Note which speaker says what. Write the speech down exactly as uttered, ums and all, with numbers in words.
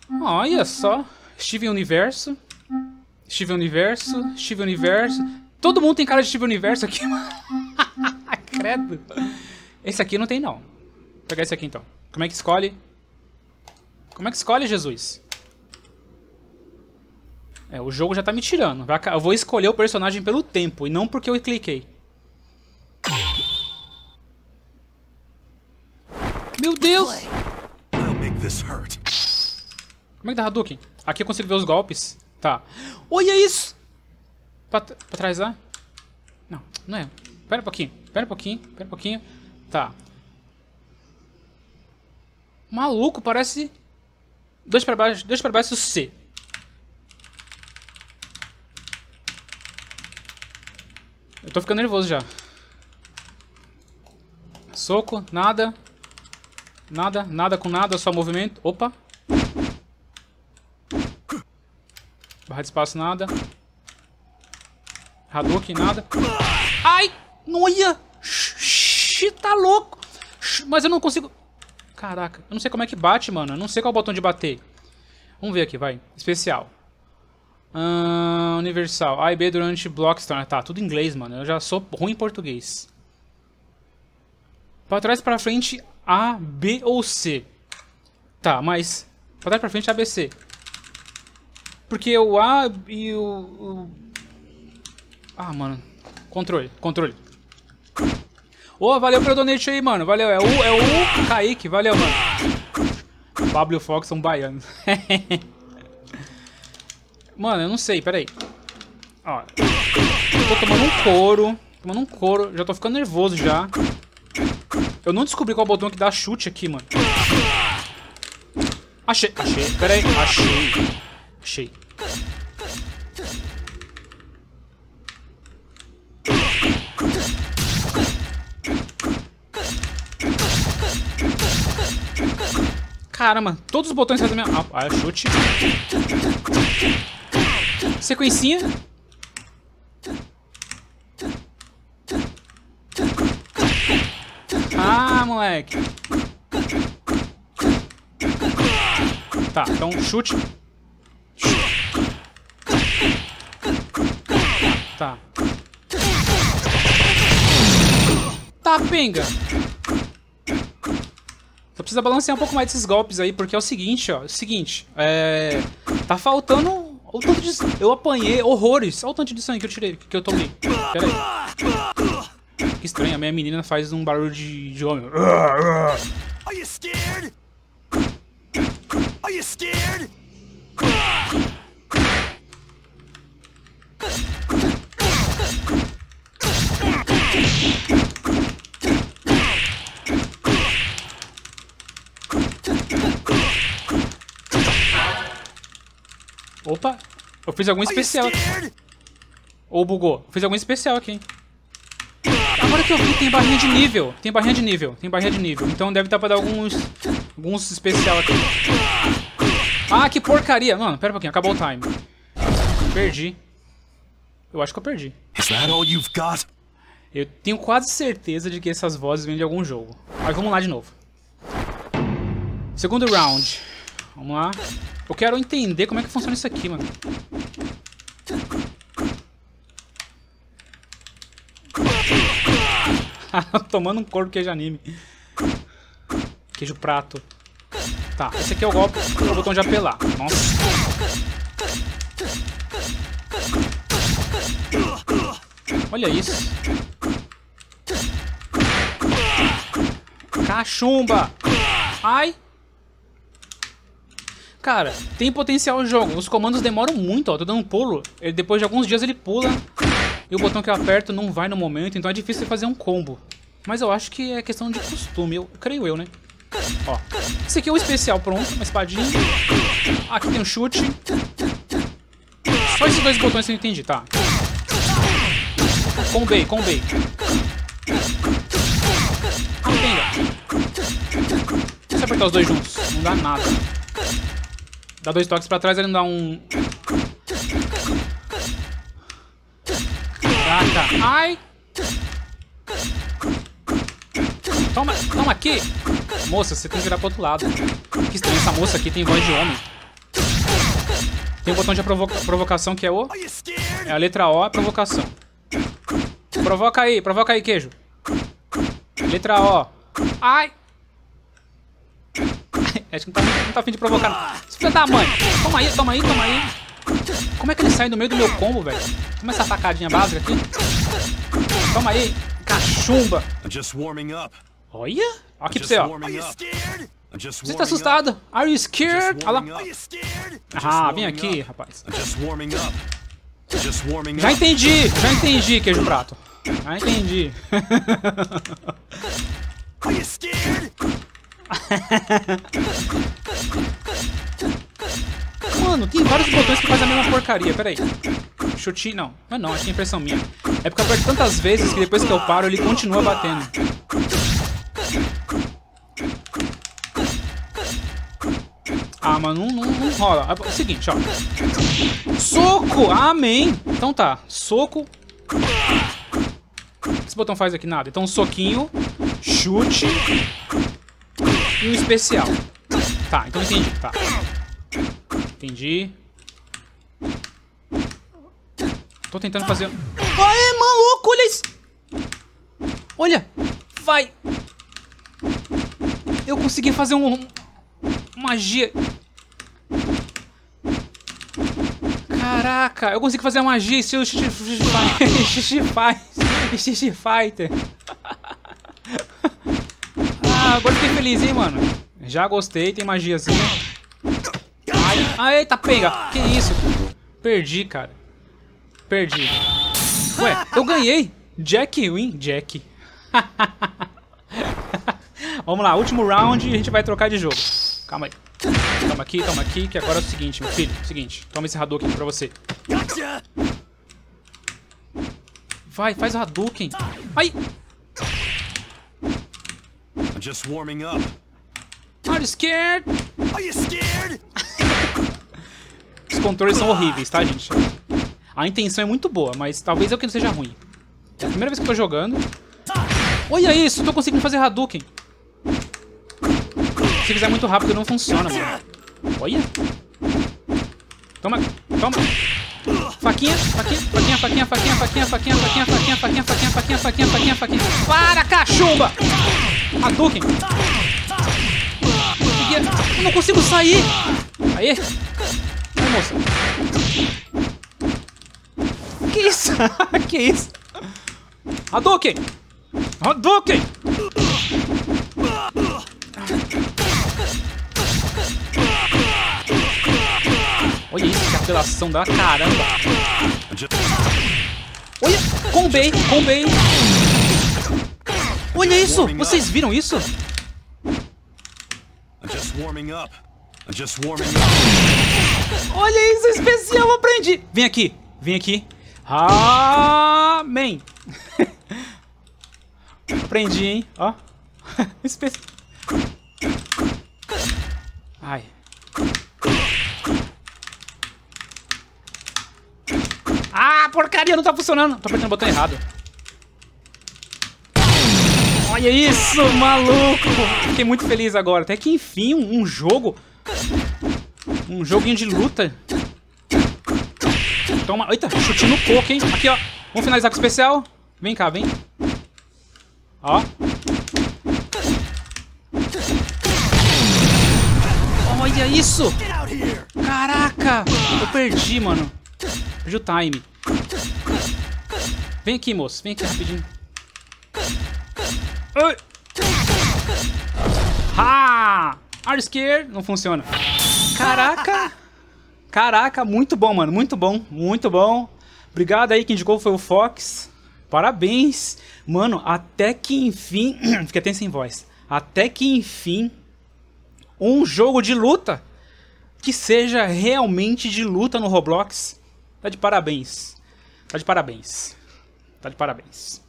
Speaker 1: Olha só. Steven Universo. Steven Universo. Steven Universo. Todo mundo tem cara de Steven Universo aqui, mano. Credo. Esse aqui não tem, não. Vou pegar esse aqui, então. Como é que escolhe? Como é que escolhe, Jesus? É, o jogo já tá me tirando. Eu vou escolher o personagem pelo tempo e não porque eu cliquei. Meu Deus! Como é que dá Hadouken? Aqui eu consigo ver os golpes. Tá. Olha isso! Pra, pra trás lá? Não, não é. Pera um pouquinho, pera um pouquinho, pera um pouquinho. Tá. Maluco, parece... Dois pra baixo, dois pra baixo, C. Eu tô ficando nervoso já. Soco, nada. Nada, nada com nada, só movimento. Opa. Barra de espaço, nada. Hadouken, nada. Ai! Noia! Xixi, tá louco! Mas eu não consigo... Caraca, eu não sei como é que bate, mano. Eu não sei qual é o botão de bater. Vamos ver aqui, vai. Especial. Uh, universal. A e B durante bloco externo. Tá, tudo em inglês, mano. Eu já sou ruim em português. Pra trás, pra frente, A, B ou C. Tá, mas... Pra trás, pra frente, A, B, C. Porque o A e o... o... Ah, mano. Controle, controle. Ô, oh, valeu pelo donate aí, mano. Valeu, é o, é o Kaique. Valeu, mano. Pablo Fox são baianos. Mano, eu não sei, peraí. Ó. Eu tô tomando um couro. Tomando um couro. Já tô ficando nervoso já. Eu não descobri qual botão que dá chute aqui, mano. Achei, achei. Peraí, achei. Achei. Caramba, todos os botões fazem a minha... Ah, chute. Sequencinha. Ah, moleque. Tá, então chute. Tá. Tá, pinga. Só precisa balancear um pouco mais desses golpes aí, porque é o seguinte, ó. É o seguinte, é... Tá faltando o tanto de... Eu apanhei horrores. Olha o tanto de sangue que eu tirei, que eu tomei. Pera aí. Que estranho, a minha menina faz um barulho de, de homem. Are you scared? Are you scared? Opa, eu fiz algum especial aqui. Ou bugou. Eu fiz algum especial aqui, hein? Agora que eu vi, tem barrinha de nível. Tem barrinha de nível. Tem barrinha de nível. Então deve estar pra dar alguns... Alguns especial aqui. Ah, que porcaria. Mano, pera um pouquinho. Acabou o time. Perdi. Eu acho que eu perdi.
Speaker 2: Is that all you've got?
Speaker 1: Eu tenho quase certeza de que essas vozes vêm de algum jogo. Mas vamos lá de novo. Segundo round. Vamos lá. Eu quero entender como é que funciona isso aqui, mano. Tomando um corpo queijo anime. Queijo prato. Tá, esse aqui é o golpe, é o botão de apelar. Nossa. Olha isso. Cachumba. Ai. Cara, tem potencial o jogo. Os comandos demoram muito, ó. Tô dando um pulo. Ele, depois de alguns dias ele pula. E o botão que eu aperto não vai no momento. Então é difícil fazer um combo. Mas eu acho que é questão de costume. Eu creio eu, né? Ó. Esse aqui é o especial. Pronto. Uma espadinha. Aqui tem um chute. Só esses dois botões que eu entendi, tá? Combei, combei. Se você apertar os dois juntos, não dá nada. Dá dois toques pra trás, ele não dá um... Caraca. Ai! Toma, toma aqui! Moça, você tem que virar pro outro lado. Que estranho, essa moça aqui tem voz de homem. Tem o botão de provoca provocação que é o... É a letra O, é provocação. Provoca aí, provoca aí, queijo. Letra O. Ai! Acho que não tá, não tá a fim de provocar, não. Filha da mãe! Toma aí, toma aí, toma aí. Como é que ele sai do meio do meu combo, velho? Toma essa atacadinha básica aqui. Toma aí, cachumba. Olha! Olha aqui pra você, ó. Você tá assustado? Are you scared? Olha lá. Ah, vem aqui, rapaz. Já entendi, já entendi, queijo prato. Já entendi. Mano, tem vários botões que fazem a mesma porcaria. Pera aí. Chute, não. Não, não, acho que é impressão minha. É porque eu aperto tantas vezes que depois que eu paro ele continua batendo. Ah, mano, não, não, não rola. É o seguinte, ó. Soco! Amém! Então tá. Soco. O que esse botão faz aqui? Nada. Então um soquinho, chute e um especial. Tá, então entendi. Tá. Entendi. Tô tentando fazer... Aê, maluco! Olha isso! Olha! Vai! Eu consegui fazer um... magia. Caraca, eu consegui fazer a magia estilo Street Fighter. Ah, agora fiquei feliz, hein, mano. Já gostei, tem magiazinha. Ai, eita, pega. Que isso? Perdi, cara. Perdi. Ué, eu ganhei. Jack win. Jack. Vamos lá, último round e a gente vai trocar de jogo. Calma aí. Toma aqui, toma aqui, que agora é o seguinte, meu filho. Seguinte, toma esse Hadouken aqui pra você. Vai, faz o Hadouken. Ai!
Speaker 2: I'm just warming up.
Speaker 1: Are you scared?
Speaker 2: Are you scared?
Speaker 1: Os controles são horríveis, tá, gente? A intenção é muito boa, mas talvez eu que não seja ruim. É a primeira vez que eu tô jogando. Olha isso, tô conseguindo fazer Hadouken. Se fizer muito rápido não funciona, mano. Olha. Toma, toma. Faquinha, faquinha, faquinha, faquinha, faquinha, faquinha, faquinha, faquinha, faquinha, faquinha, faquinha, faquinha, faquinha, faquinha, faquinha. Para, cachumba! Hadouken. Eu não consigo sair. Aê. Ai, moça. Que isso? Que isso? Hadouken. Hadouken. Olha isso, que apelação da caramba. Olha, combei, combei. Olha isso, vocês viram isso? Olha isso, especial, aprendi. Vem aqui, vem aqui. Amém. Aprendi, hein, ó. Especial. Ai. Ah, porcaria, não tá funcionando. Tô apertando o botão errado. Olha isso, maluco. Fiquei muito feliz agora. Até que enfim, um, um jogo. Um joguinho de luta. Toma. Eita, chute no coco, hein. Aqui, ó. Vamos finalizar com o especial. Vem cá, vem. Ó. Olha isso. Caraca. Eu perdi, mano. Perdi o time. Vem aqui, moço. Vem aqui rapidinho. Ai. Ha! Are you scared? Não funciona. Caraca. Caraca, muito bom, mano. Muito bom. Muito bom. Obrigado aí, quem indicou foi o Fox. Parabéns. Mano, até que enfim... Fiquei até sem voz. Até que enfim... Um jogo de luta que seja realmente de luta no Roblox. Tá de parabéns. Tá de parabéns. Tá de parabéns.